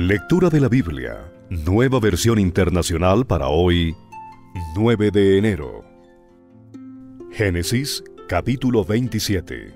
Lectura de la Biblia, nueva versión internacional para hoy, 9 de enero. Génesis, capítulo 27.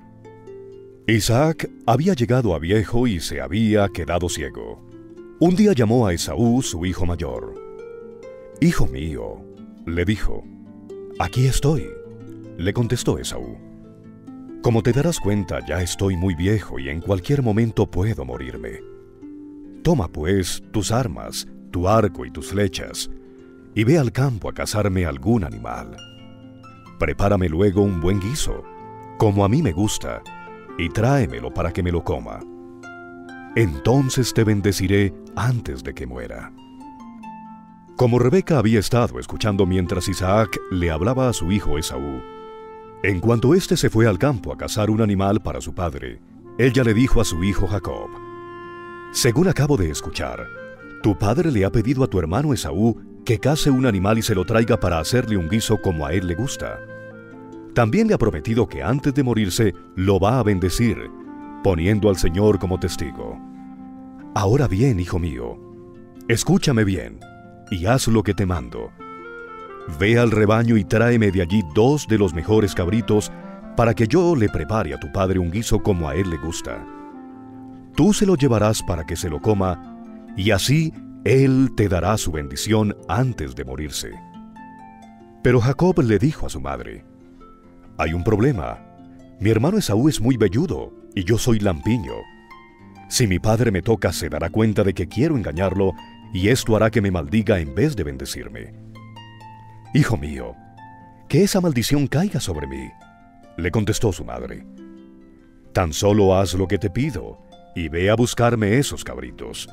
Isaac había llegado a viejo y se había quedado ciego. Un día llamó a Esaú, su hijo mayor. «Hijo mío», le dijo. «Aquí estoy», le contestó Esaú. «Como te darás cuenta, ya estoy muy viejo y en cualquier momento puedo morirme. Toma, pues, tus armas, tu arco y tus flechas, y ve al campo a cazarme algún animal. Prepárame luego un buen guiso, como a mí me gusta, y tráemelo para que me lo coma. Entonces te bendeciré antes de que muera». Como Rebeca había estado escuchando mientras Isaac le hablaba a su hijo Esaú, en cuanto éste se fue al campo a cazar un animal para su padre, ella le dijo a su hijo Jacob: «Según acabo de escuchar, tu padre le ha pedido a tu hermano Esaú que case un animal y se lo traiga para hacerle un guiso como a él le gusta. También le ha prometido que antes de morirse lo va a bendecir, poniendo al Señor como testigo. Ahora bien, hijo mío, escúchame bien y haz lo que te mando. Ve al rebaño y tráeme de allí 2 de los mejores cabritos para que yo le prepare a tu padre un guiso como a él le gusta. Tú se lo llevarás para que se lo coma, y así él te dará su bendición antes de morirse». Pero Jacob le dijo a su madre: «Hay un problema. Mi hermano Esaú es muy velludo, y yo soy lampiño. Si mi padre me toca, se dará cuenta de que quiero engañarlo, y esto hará que me maldiga en vez de bendecirme. Hijo mío, que esa maldición caiga sobre mí», le contestó su madre. «Tan solo haz lo que te pido, y ve a buscarme esos cabritos».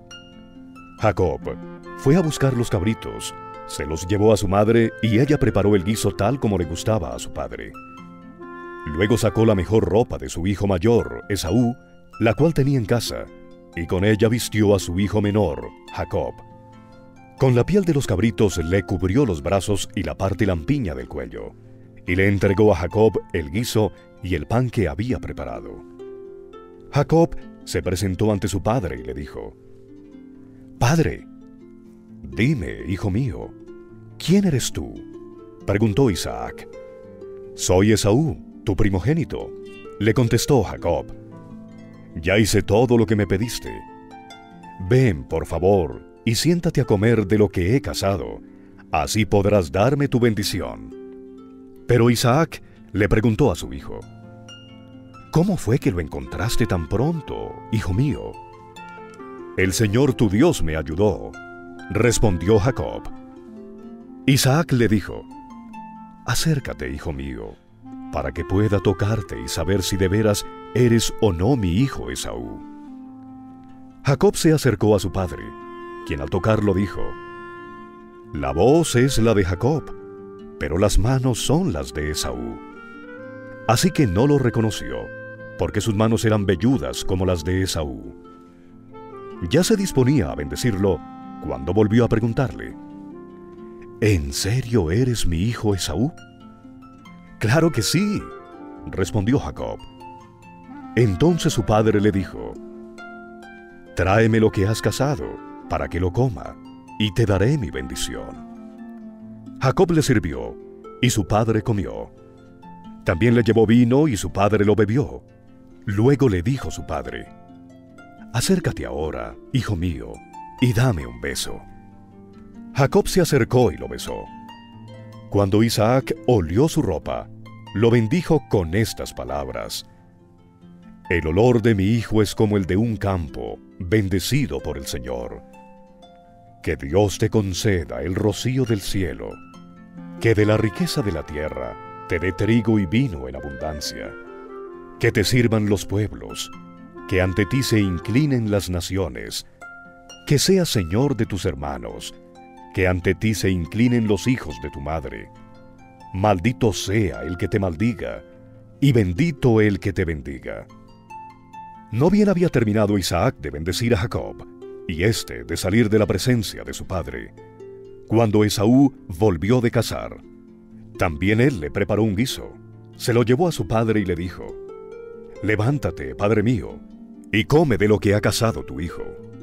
Jacob fue a buscar los cabritos, se los llevó a su madre y ella preparó el guiso tal como le gustaba a su padre. Luego sacó la mejor ropa de su hijo mayor, Esaú, la cual tenía en casa, y con ella vistió a su hijo menor, Jacob. Con la piel de los cabritos le cubrió los brazos y la parte lampiña del cuello, y le entregó a Jacob el guiso y el pan que había preparado. Jacob se presentó ante su padre y le dijo: «Padre». «Dime, hijo mío, ¿quién eres tú?», preguntó Isaac. «Soy Esaú, tu primogénito», le contestó Jacob. «Ya hice todo lo que me pediste. Ven, por favor, y siéntate a comer de lo que he cazado, así podrás darme tu bendición». Pero Isaac le preguntó a su hijo: «¿Cómo fue que lo encontraste tan pronto, hijo mío?». «El Señor tu Dios me ayudó», respondió Jacob. Isaac le dijo: «Acércate, hijo mío, para que pueda tocarte y saber si de veras eres o no mi hijo Esaú». Jacob se acercó a su padre, quien al tocarlo dijo: «La voz es la de Jacob, pero las manos son las de Esaú». Así que no lo reconoció, porque sus manos eran velludas como las de Esaú. Ya se disponía a bendecirlo cuando volvió a preguntarle: «¿En serio eres mi hijo Esaú?». «Claro que sí», respondió Jacob. Entonces su padre le dijo: «Tráeme lo que has cazado, para que lo coma, y te daré mi bendición». Jacob le sirvió, y su padre comió. También le llevó vino, y su padre lo bebió. Luego le dijo su padre: «Acércate ahora, hijo mío, y dame un beso». Jacob se acercó y lo besó. Cuando Isaac olió su ropa, lo bendijo con estas palabras: «El olor de mi hijo es como el de un campo, bendecido por el Señor. Que Dios te conceda el rocío del cielo, que de la riqueza de la tierra te dé trigo y vino en abundancia, que te sirvan los pueblos, que ante ti se inclinen las naciones, que seas Señor de tus hermanos, que ante ti se inclinen los hijos de tu madre. Maldito sea el que te maldiga, y bendito el que te bendiga». No bien había terminado Isaac de bendecir a Jacob, y éste de salir de la presencia de su padre, cuando Esaú volvió de cazar. También él le preparó un guiso, se lo llevó a su padre y le dijo: «Levántate, padre mío, y come de lo que ha cazado tu hijo».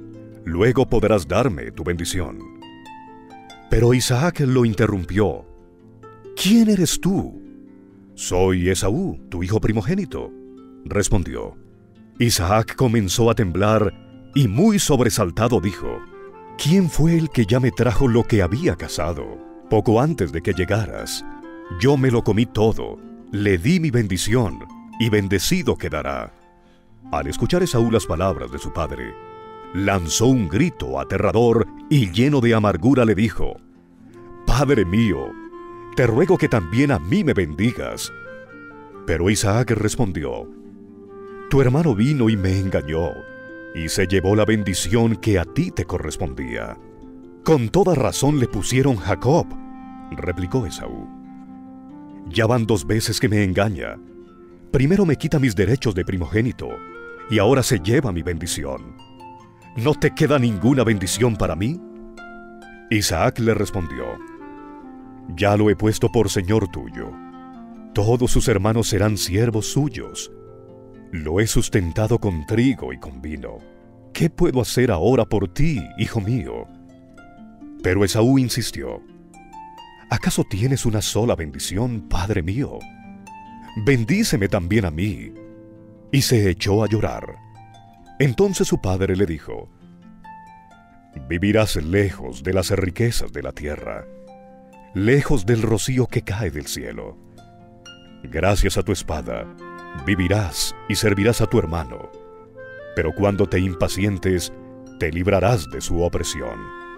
Luego podrás darme tu bendición. Pero Isaac lo interrumpió. ¿Quién eres tú? Soy Esaú, tu hijo primogénito, respondió. Isaac comenzó a temblar y muy sobresaltado dijo: ¿Quién fue el que ya me trajo lo que había cazado? Poco antes de que llegaras, yo me lo comí todo, le di mi bendición, y bendecido quedará. Al escuchar Esaú las palabras de su padre, lanzó un grito aterrador y lleno de amargura le dijo: Padre mío, te ruego que también a mí me bendigas. Pero Isaac respondió: Tu hermano vino y me engañó, y se llevó la bendición que a ti te correspondía. Con toda razón le pusieron Jacob, replicó Esaú. Ya van 2 veces que me engaña. Primero me quita mis derechos de primogénito, y ahora se lleva mi bendición. ¿No te queda ninguna bendición para mí? Isaac le respondió: Ya lo he puesto por señor tuyo. Todos sus hermanos serán siervos suyos. Lo he sustentado con trigo y con vino. ¿Qué puedo hacer ahora por ti, hijo mío? Pero Esaú insistió: ¿Acaso tienes una sola bendición, padre mío? Bendíceme también a mí. Y se echó a llorar. Entonces su padre le dijo: Vivirás lejos de las riquezas de la tierra, lejos del rocío que cae del cielo. Gracias a tu espada, vivirás y servirás a tu hermano, pero cuando te impacientes, te librarás de su opresión.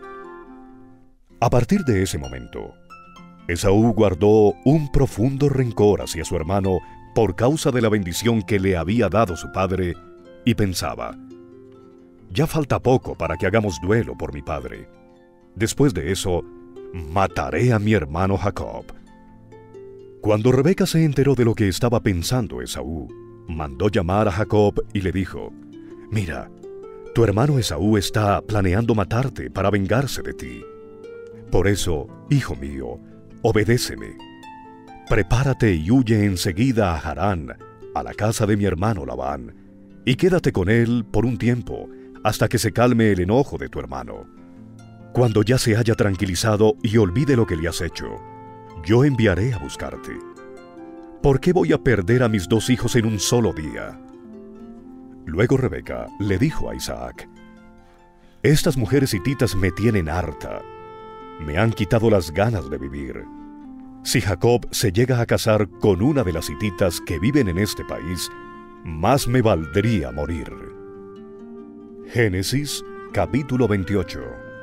A partir de ese momento, Esaú guardó un profundo rencor hacia su hermano por causa de la bendición que le había dado su padre, y pensaba: Ya falta poco para que hagamos duelo por mi padre. Después de eso, mataré a mi hermano Jacob. Cuando Rebeca se enteró de lo que estaba pensando Esaú, mandó llamar a Jacob y le dijo: Mira, tu hermano Esaú está planeando matarte para vengarse de ti. Por eso, hijo mío, obedéceme. Prepárate y huye enseguida a Harán, a la casa de mi hermano Labán, y quédate con él por un tiempo, hasta que se calme el enojo de tu hermano. Cuando ya se haya tranquilizado y olvide lo que le has hecho, yo enviaré a buscarte. ¿Por qué voy a perder a mis 2 hijos en un solo día? Luego Rebeca le dijo a Isaac: Estas mujeres hititas me tienen harta. Me han quitado las ganas de vivir. Si Jacob se llega a casar con una de las hititas que viven en este país, más me valdría morir. Génesis, capítulo 28.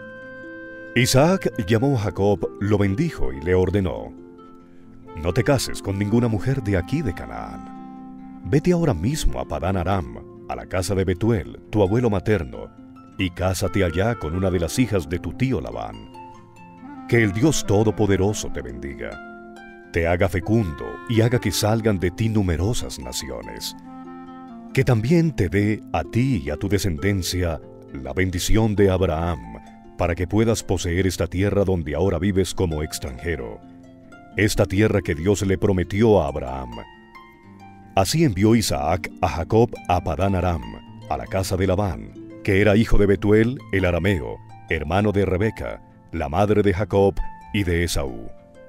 Isaac llamó a Jacob, lo bendijo y le ordenó: No te cases con ninguna mujer de aquí de Canaán. Vete ahora mismo a Padán Aram, a la casa de Betuel, tu abuelo materno, y cásate allá con una de las hijas de tu tío Labán. Que el Dios Todopoderoso te bendiga, te haga fecundo y haga que salgan de ti numerosas naciones. Que también te dé a ti y a tu descendencia la bendición de Abraham, para que puedas poseer esta tierra donde ahora vives como extranjero, esta tierra que Dios le prometió a Abraham. Así envió Isaac a Jacob a Padán Aram, a la casa de Labán, que era hijo de Betuel el arameo, hermano de Rebeca, la madre de Jacob y de Esaú.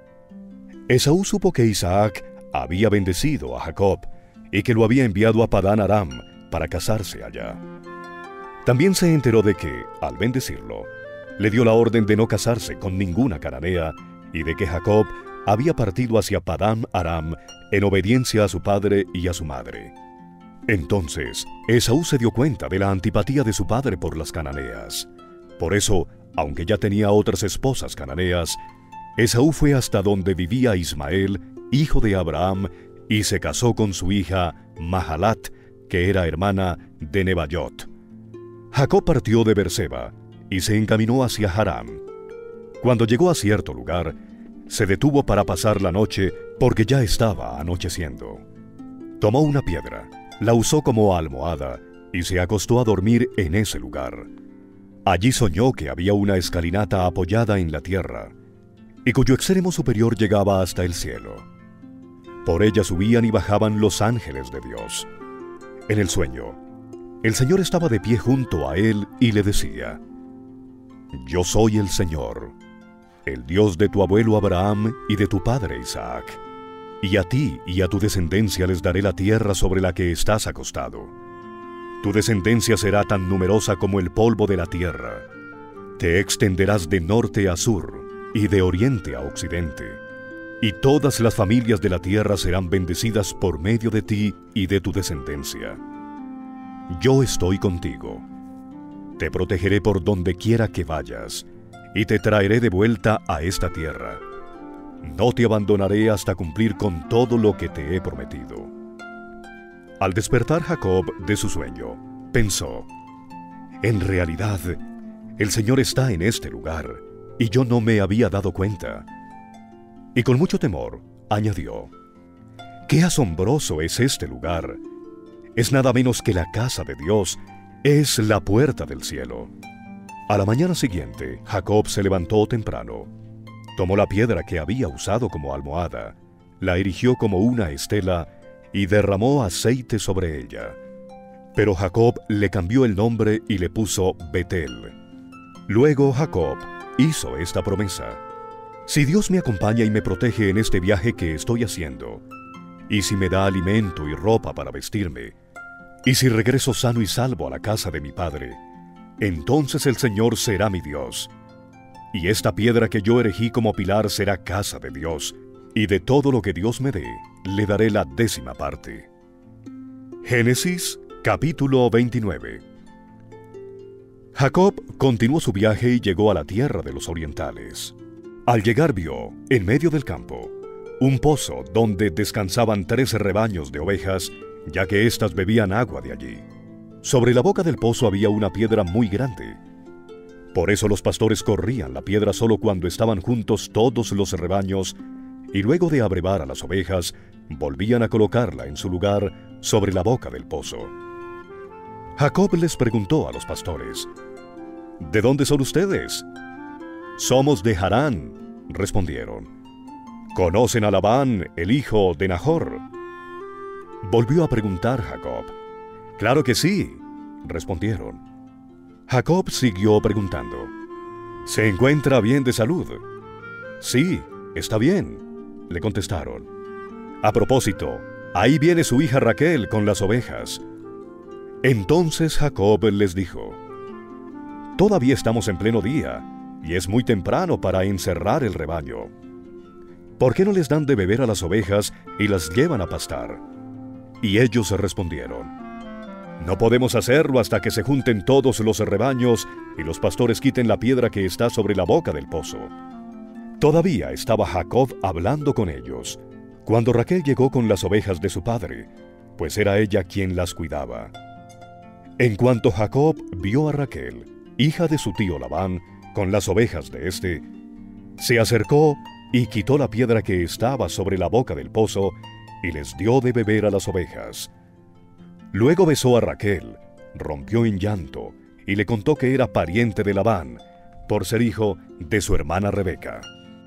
Esaú supo que Isaac había bendecido a Jacob y que lo había enviado a Padán Aram para casarse allá. También se enteró de que, al bendecirlo, le dio la orden de no casarse con ninguna cananea y de que Jacob había partido hacia Padán Aram en obediencia a su padre y a su madre. Entonces, Esaú se dio cuenta de la antipatía de su padre por las cananeas. Por eso, aunque ya tenía otras esposas cananeas, Esaú fue hasta donde vivía Ismael, hijo de Abraham, y se casó con su hija Mahalat, que era hermana de Nebaiot. Jacob partió de Berseba y se encaminó hacia Harán. Cuando llegó a cierto lugar, se detuvo para pasar la noche porque ya estaba anocheciendo. Tomó una piedra, la usó como almohada y se acostó a dormir en ese lugar. Allí soñó que había una escalinata apoyada en la tierra y cuyo extremo superior llegaba hasta el cielo. Por ella subían y bajaban los ángeles de Dios. En el sueño, El Señor estaba de pie junto a él y le decía: Yo soy el Señor, el Dios de tu abuelo Abraham y de tu padre Isaac. Y a ti y a tu descendencia les daré la tierra sobre la que estás acostado. Tu descendencia será tan numerosa como el polvo de la tierra. Te extenderás de norte a sur y de oriente a occidente. Y todas las familias de la tierra serán bendecidas por medio de ti y de tu descendencia. Yo estoy contigo. Te protegeré por donde quiera que vayas, y te traeré de vuelta a esta tierra. No te abandonaré hasta cumplir con todo lo que te he prometido. Al despertar Jacob de su sueño, pensó: En realidad, el Señor está en este lugar, y yo no me había dado cuenta. Y con mucho temor, añadió: ¡Qué asombroso es este lugar! Es nada menos que la casa de Dios, es la puerta del cielo. A la mañana siguiente, Jacob se levantó temprano. Tomó la piedra que había usado como almohada, la erigió como una estela y derramó aceite sobre ella. Pero Jacob le cambió el nombre y le puso Betel. Luego Jacob hizo esta promesa: Si Dios me acompaña y me protege en este viaje que estoy haciendo, y si me da alimento y ropa para vestirme, y si regreso sano y salvo a la casa de mi padre, entonces el Señor será mi Dios. Y esta piedra que yo erigí como pilar será casa de Dios, y de todo lo que Dios me dé, le daré la 10ª parte. Génesis, capítulo 29. Jacob continuó su viaje y llegó a la tierra de los orientales. Al llegar vio, en medio del campo, un pozo donde descansaban 13 rebaños de ovejas, ya que éstas bebían agua de allí. Sobre la boca del pozo había una piedra muy grande. Por eso los pastores corrían la piedra solo cuando estaban juntos todos los rebaños, y luego de abrevar a las ovejas, volvían a colocarla en su lugar sobre la boca del pozo. Jacob les preguntó a los pastores: ¿De dónde son ustedes? Somos de Harán, respondieron. ¿Conocen a Labán, el hijo de Nahor? Volvió a preguntar Jacob. Claro que sí, respondieron. Jacob siguió preguntando: ¿Se encuentra bien de salud? Sí, está bien, le contestaron. A propósito, ahí viene su hija Raquel con las ovejas. Entonces Jacob les dijo: Todavía estamos en pleno día, y es muy temprano para encerrar el rebaño. ¿Por qué no les dan de beber a las ovejas y las llevan a pastar? Y ellos respondieron: No podemos hacerlo hasta que se junten todos los rebaños y los pastores quiten la piedra que está sobre la boca del pozo. Todavía estaba Jacob hablando con ellos, cuando Raquel llegó con las ovejas de su padre, pues era ella quien las cuidaba. En cuanto Jacob vio a Raquel, hija de su tío Labán, con las ovejas de éste, se acercó y quitó la piedra que estaba sobre la boca del pozo y les dio de beber a las ovejas. Luego besó a Raquel, rompió en llanto y le contó que era pariente de Labán, por ser hijo de su hermana Rebeca.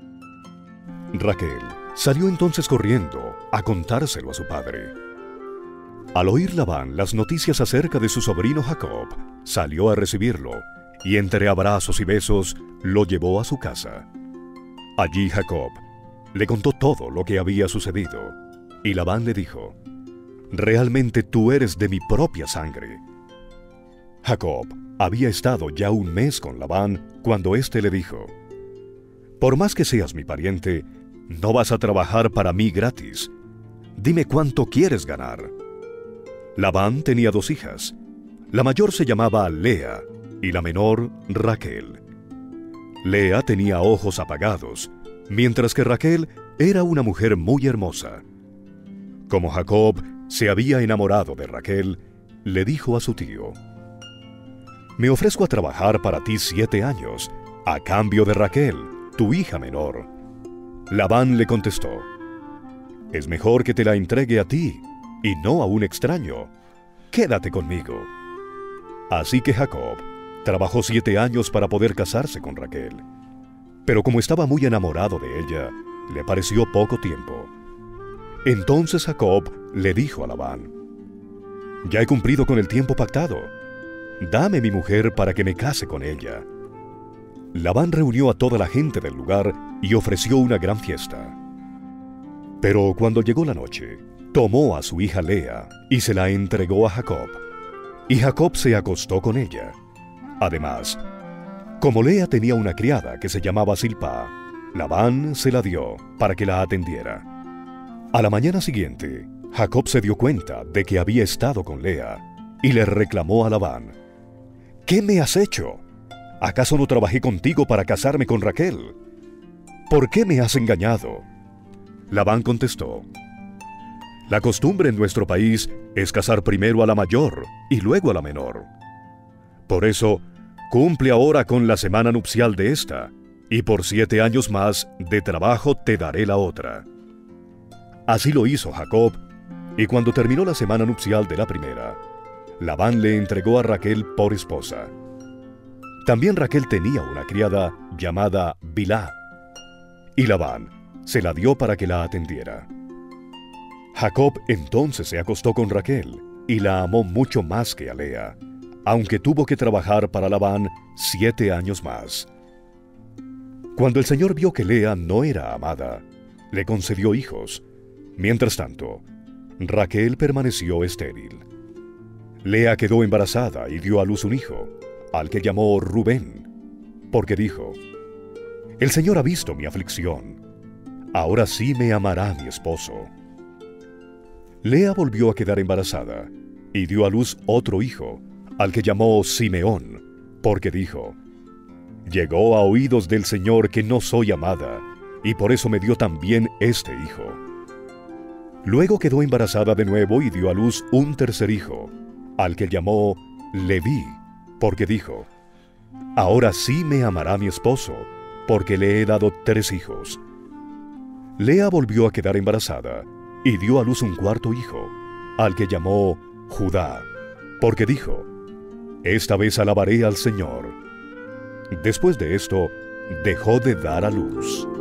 Raquel salió entonces corriendo a contárselo a su padre. Al oír Labán las noticias acerca de su sobrino Jacob, salió a recibirlo y entre abrazos y besos lo llevó a su casa. Allí Jacob le contó todo lo que había sucedido, y Labán le dijo: «Realmente tú eres de mi propia sangre». Jacob había estado ya un mes con Labán cuando éste le dijo: «Por más que seas mi pariente, no vas a trabajar para mí gratis. Dime cuánto quieres ganar». Labán tenía 2 hijas. La mayor se llamaba Lea y la menor Raquel. Lea tenía ojos apagados, mientras que Raquel era una mujer muy hermosa. Como Jacob se había enamorado de Raquel, le dijo a su tío: «Me ofrezco a trabajar para ti 7 años, a cambio de Raquel, tu hija menor». Labán le contestó: «Es mejor que te la entregue a ti, y no a un extraño. Quédate conmigo». Así que Jacob trabajó 7 años para poder casarse con Raquel. Pero como estaba muy enamorado de ella, le pareció poco tiempo. Entonces Jacob le dijo a Labán: Ya he cumplido con el tiempo pactado. Dame mi mujer para que me case con ella. Labán reunió a toda la gente del lugar y ofreció una gran fiesta. Pero cuando llegó la noche, tomó a su hija Lea y se la entregó a Jacob. Y Jacob se acostó con ella. Además, como Lea tenía una criada que se llamaba Zilpa, Labán se la dio para que la atendiera. A la mañana siguiente, Jacob se dio cuenta de que había estado con Lea y le reclamó a Labán: «¿Qué me has hecho? ¿Acaso no trabajé contigo para casarme con Raquel? ¿Por qué me has engañado?». Labán contestó: «La costumbre en nuestro país es casar primero a la mayor y luego a la menor. Por eso, cumple ahora con la semana nupcial de esta, y por 7 años más de trabajo te daré la otra». Así lo hizo Jacob, y cuando terminó la semana nupcial de la primera, Labán le entregó a Raquel por esposa. También Raquel tenía una criada llamada Bilhá, y Labán se la dio para que la atendiera. Jacob entonces se acostó con Raquel y la amó mucho más que a Lea, aunque tuvo que trabajar para Labán 7 años más. Cuando el Señor vio que Lea no era amada, le concedió hijos. Mientras tanto, Raquel permaneció estéril. Lea quedó embarazada y dio a luz un hijo, al que llamó Rubén, porque dijo: «El Señor ha visto mi aflicción. Ahora sí me amará mi esposo». Lea volvió a quedar embarazada y dio a luz otro hijo, al que llamó Simeón, porque dijo: «Llegó a oídos del Señor que no soy amada, y por eso me dio también este hijo». Luego quedó embarazada de nuevo y dio a luz un tercer hijo, al que llamó Leví, porque dijo: «Ahora sí me amará mi esposo, porque le he dado 3 hijos». Lea volvió a quedar embarazada y dio a luz un cuarto hijo, al que llamó Judá, porque dijo: «Esta vez alabaré al Señor». Después de esto, dejó de dar a luz.